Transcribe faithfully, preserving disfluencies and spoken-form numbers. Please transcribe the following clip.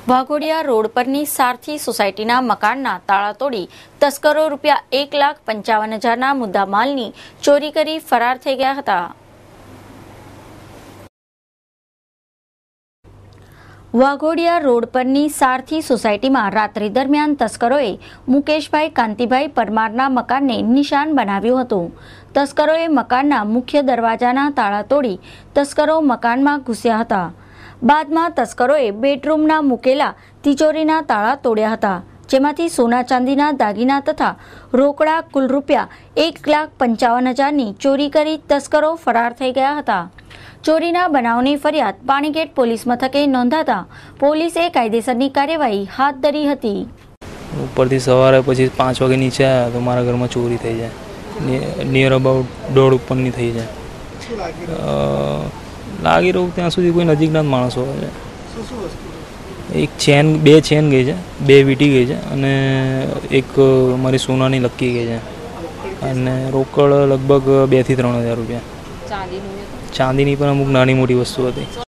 Waghodia road પરની સારથી સોસાયટીના મકાનના તાળા તોડી તસ્કરો રૂપિયા એક લાખ પંચાવન હજારના મુદ્દા માલની ચોરી કરી ફરાર થઈ ગયા હતા। વાઘોડિયા રોડ પરની સારથી સોસાયટીમાં રાત્રિ દરમિયાન તસ્કરોએ મુકેશભાઈ કાંતિભાઈ પરમારના મકાનને નિશાન બનાવ્યું હતું। તસ્કરોએ મકાનના મુખ્ય દરવાજાના તાળા તોડી તસ્કરો મકાનમાં ઘૂસ્યા હતા। બાદમાં તસ્કરોએ બેડરૂમના મૂકેલા તિજોરીના તાળા તોડ્યા હતા, જેમાંથી સોના ચાંદીના દાગીના તથા રોકડા કુલ રૂપિયા એક લાખ પંચાવન હજારની ચોરી કરી તસ્કરો ફરાર થઈ ગયા હતા। ચોરીના બનાવની ફરિયાદ પાણીગેટ પોલીસ મથકે નોંધાતા પોલીસે કાયદેસરની કાર્યવાહી હાથ ધરી હતી। ઉપરથી સવારે પછી પાંચ વાગે નીચે આવ્યા તો મારા ઘરમાં ચોરી થઈ જાય, નિયર અબાઉટ દોઢ ઉપરની થઈ જાય। લાગી રહ્યું ત્યાં સુધી કોઈ નજીકના માણસો હોય છે। એક ચેન બે ચેન ગઈ છે, બે વીંટી ગઈ છે અને એક મારી સોનાની લક્કી ગઈ છે અને રોકડ લગભગ બે થી ત્રણ હજાર રૂપિયા। ચાંદીની પણ અમુક નાની મોટી વસ્તુ હતી।